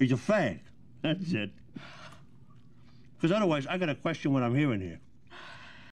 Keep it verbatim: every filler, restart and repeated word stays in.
He's a fag. That's it. Because otherwise, I got to question what I'm hearing here.